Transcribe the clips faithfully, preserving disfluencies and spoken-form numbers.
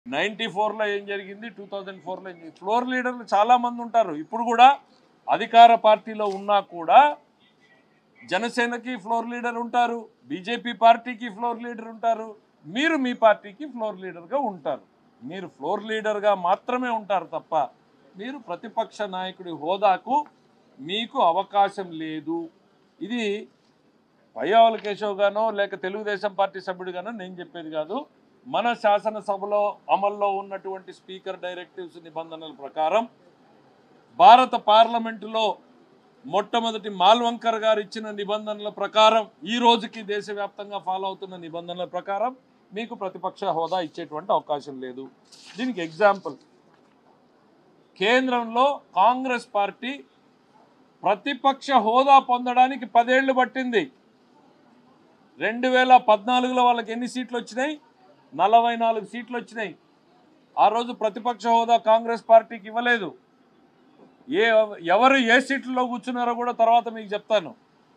Ninety four లో ఏం జరిగింది, టూ థౌజండ్ ఫోర్ లో ఏం జరిగింది. ఫ్లోర్ లీడర్లు చాలా మంది ఉంటారు. ఇప్పుడు కూడా అధికార పార్టీలో ఉన్నా కూడా జనసేనకి ఫ్లోర్ లీడర్ ఉంటారు, బీజేపీ పార్టీకి ఫ్లోర్ లీడర్ ఉంటారు, మీరు మీ పార్టీకి ఫ్లోర్ లీడర్గా ఉంటారు. మీరు ఫ్లోర్ లీడర్గా మాత్రమే ఉంటారు తప్ప మీరు ప్రతిపక్ష నాయకుడి హోదాకు మీకు అవకాశం లేదు. ఇది పయ్యావుల కేశవ్ గానో లేక తెలుగుదేశం పార్టీ సభ్యుడిగానో నేను చెప్పేది కాదు. మన శాసనసభలో అమల్లో ఉన్నటువంటి స్పీకర్ డైరెక్టివ్స్ నిబంధనల ప్రకారం భారత పార్లమెంటులో మొట్టమొదటి మాల్వంకర్ గారు ఇచ్చిన నిబంధనల ప్రకారం ఈ రోజుకి దేశవ్యాప్తంగా ఫాలో అవుతున్న నిబంధనల ప్రకారం మీకు ప్రతిపక్ష హోదా ఇచ్చేటువంటి అవకాశం లేదు. దీనికి ఎగ్జాంపుల్, కేంద్రంలో కాంగ్రెస్ పార్టీ ప్రతిపక్ష హోదా పొందడానికి పదేళ్లు పట్టింది. రెండు వేల పద్నాలుగులో వాళ్ళకి ఎన్ని సీట్లు వచ్చినాయి? నలభై నాలుగు సీట్లు వచ్చినాయి. ఆ రోజు ప్రతిపక్ష హోదా కాంగ్రెస్ పార్టీకి ఇవ్వలేదు. ఏ ఎవరు ఏ సీట్లలో కూర్చున్నారో కూడా తర్వాత మీకు చెప్తాను.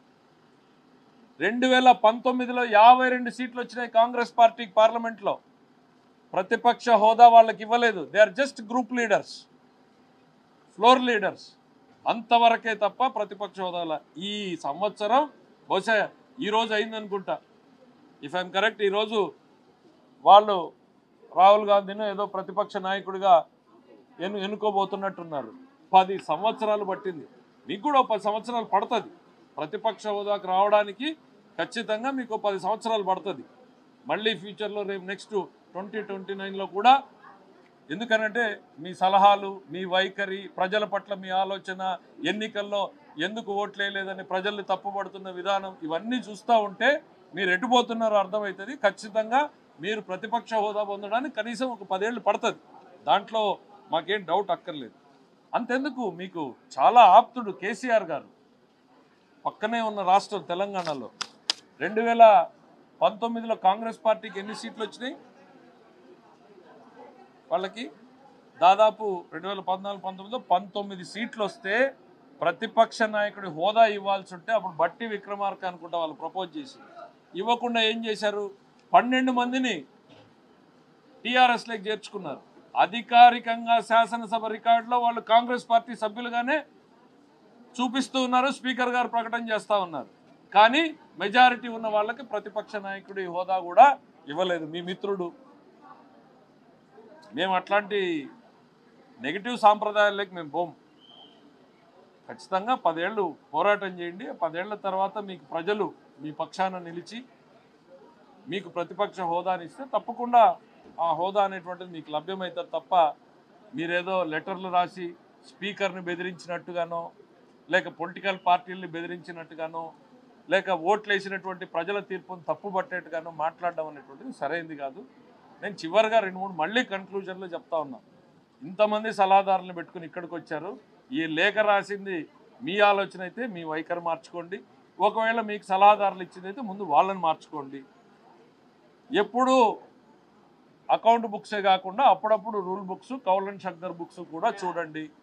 రెండు వేల పంతొమ్మిదిలో యాభై రెండు సీట్లు వచ్చినాయి కాంగ్రెస్ పార్టీకి పార్లమెంట్లో. ప్రతిపక్ష హోదా వాళ్ళకి ఇవ్వలేదు. They are just group leaders, floor leaders, అంతవరకే తప్ప ప్రతిపక్ష హోదా. ఈ సంవత్సరం బహుశా ఈరోజు అయిందనుకుంటా, ఇఫ్ ఐఎమ్ కరెక్ట్, ఈరోజు వాళ్ళు రాహుల్ గాంధీని ఏదో ప్రతిపక్ష నాయకుడిగా ఎన్ను ఎన్నుకోబోతున్నట్టున్నారు. పది సంవత్సరాలు పట్టింది. మీకు కూడా పది సంవత్సరాలు పడుతుంది ప్రతిపక్ష హోదాకు రావడానికి. ఖచ్చితంగా మీకు పది సంవత్సరాలు పడుతుంది. మళ్ళీ ఫ్యూచర్లో రేపు నెక్స్ట్ ట్వంటీ ట్వంటీ నైన్లో కూడా. ఎందుకనంటే మీ సలహాలు, మీ వైఖరి, ప్రజల పట్ల మీ ఆలోచన, ఎన్నికల్లో ఎందుకు ఓట్లేయలేదని ప్రజల్ని తప్పుపడుతున్న విధానం, ఇవన్నీ చూస్తూ ఉంటే మీరు ఎటుపోతున్నారో అర్థమవుతుంది. ఖచ్చితంగా మీరు ప్రతిపక్ష హోదా పొందడానికి కనీసం ఒక పదేళ్ళు పడుతుంది. దాంట్లో మాకేం డౌట్ అక్కర్లేదు. అంతెందుకు, మీకు చాలా ఆప్తుడు కేసీఆర్ గారు, పక్కనే ఉన్న రాష్ట్రం తెలంగాణలో రెండు వేల పంతొమ్మిదిలో కాంగ్రెస్ పార్టీకి ఎన్ని సీట్లు వచ్చినాయి? వాళ్ళకి దాదాపు రెండు వేల పద్నాలుగు పంతొమ్మిదిలో పంతొమ్మిది సీట్లు వస్తే ప్రతిపక్ష నాయకుడి హోదా ఇవ్వాల్సి ఉంటే అప్పుడు బట్టి విక్రమార్క అనుకుంటా వాళ్ళు ప్రపోజ్ చేసి ఇవ్వకుండా ఏం చేశారు? పన్నెండు మందిని టీఆర్ఎస్లోకి చేర్చుకున్నారు. అధికారికంగా శాసనసభ రికార్డులో వాళ్ళు కాంగ్రెస్ పార్టీ సభ్యులుగానే చూపిస్తూ ఉన్నారు, స్పీకర్ గారు ప్రకటన చేస్తూ ఉన్నారు. కానీ మెజారిటీ ఉన్న వాళ్ళకి ప్రతిపక్ష నాయకుడి హోదా కూడా ఇవ్వలేదు. మీ మిత్రుడు. మేము అట్లాంటి నెగిటివ్ సాంప్రదాయాలకి మేము పోం. ఖచ్చితంగా పదేళ్ళు పోరాటం చేయండి. పదేళ్ల తర్వాత మీకు ప్రజలు మీ పక్షాన నిలిచి మీకు ప్రతిపక్ష హోదాని ఇస్తే తప్పకుండా ఆ హోదా అనేటువంటిది మీకు లభ్యమవుతుంది తప్ప మీరేదో లెటర్లు రాసి స్పీకర్ని బెదిరించినట్టుగానో లేక పొలిటికల్ పార్టీలని బెదిరించినట్టుగానో లేక ఓట్లు వేసినటువంటి ప్రజల తీర్పును తప్పుపట్టేట్టుగానో మాట్లాడడం అనేటువంటిది సరైనది కాదు. నేను చివరిగా రెండు మూడు మళ్ళీ కన్క్లూజన్లో చెప్తా ఉన్నాను. ఇంతమంది సలహాదారులను పెట్టుకుని ఇక్కడికి వచ్చారు. ఈ లేఖ రాసింది మీ ఆలోచన అయితే మీ వైఖరి మార్చుకోండి. ఒకవేళ మీకు సలహాదారులు ఇచ్చిందైతే ముందు వాళ్ళని మార్చుకోండి. ఎప్పుడూ అకౌంట్ బుక్సే కాకుండా అప్పుడప్పుడు rule books, Kaul and Shakdher books కూడా చూడండి.